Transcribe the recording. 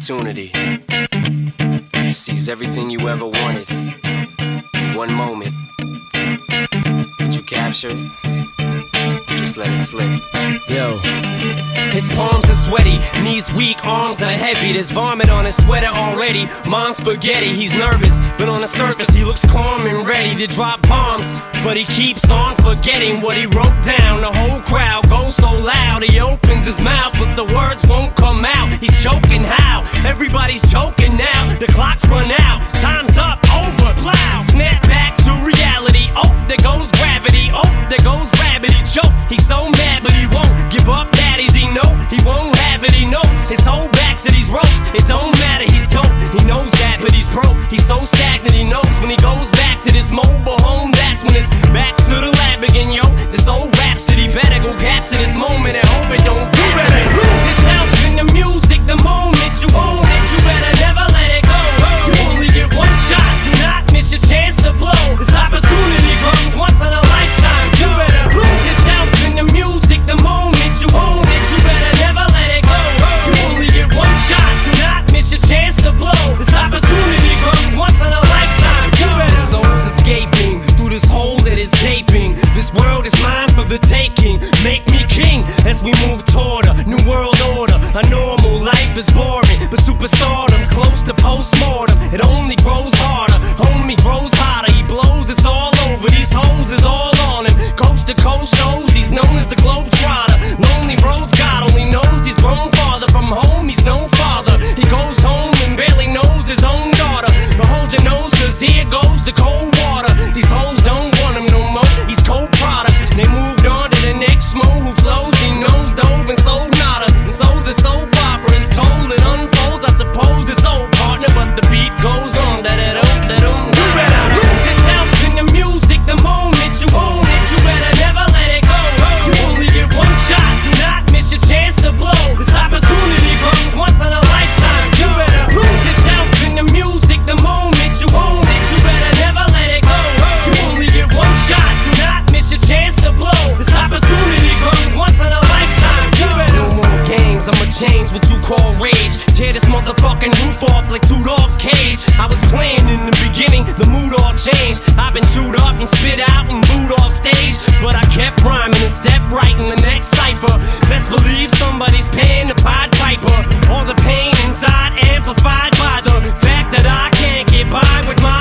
opportunity to seize everything you ever wanted in one moment. Did you capture it? Or just let it slip? Yo. His palms are sweaty, knees weak, arms are heavy. There's vomit on his sweater already. Mom's spaghetti, he's nervous, but on the surface he looks calm and ready to drop bombs. But he keeps on forgetting what he wrote down. The whole crowd goes so loud, he opens his mouth, but the words won't come out. He's choking how? Everybody's choking now. The clock's run out, time's up, over, plow. Snap back to reality, oh, there goes gravity. Oh, there goes rabbit, he choke. He's so mad, but he won't give up. Daddies, he know he won't have it, he knows his whole back's to these ropes. It don't matter, he's dope, he knows that, but he's broke. He's so stagnant, he knows when he goes back to this mobile home, that's when it's back to the lab again, yo. This old rhapsody better go capture this moment and hope it don't pass. You better lose yourself in the music the moment you own it. You better never let it go. You only get one shot, do not miss your chance to blow. This opportunity comes once in a lifetime. You better lose yourself in the music the moment you own it. You better never let it go. You only get one shot, do not miss your chance to blow. This opportunity comes once in a lifetime. You better. The soul's escaping through this hole that is gaping. This world is mine for the taking. Make me king as we move toward a new world order. A normal life is boring, but superstardom's close to postmortem. It only grows harder, homie grows hotter. He blows, it's all over. These hoes is all on him. Coast to coast shows, he's known as the Globetrotter. Lonely roads, God only knows he's grown farther from home. He's no father. He goes home and barely knows his own daughter. But hold your nose, cause here goes the cold water. These hoes don't want him no more. He's cold product. They moved on to the next mo who flows. He knows dove and sold nada. And so the soap opera is told. It unfolds, I suppose it's old partner, but the beat goes on. You better lose yourself in the music the moment you own it. You better never let it go. You only get one shot, do not miss your chance to blow. This opportunity comes once in a lifetime. You better lose yourself in the music the moment you own it. You better never let it go. You only get one shot, do not miss your chance to blow. This opportunity comes once in a lifetime. You better. No more games, I'ma change what you call rage. Tear this motherfucking roof off like two dogs' cage. I was playing in the beginning, the mood all changed. I've been chewed up and spit out and booed off stage, but I kept rhyming and stepped right in the next cipher. Best believe somebody's paying the Pied Piper. All the pain inside amplified by the fact that I can't get by with my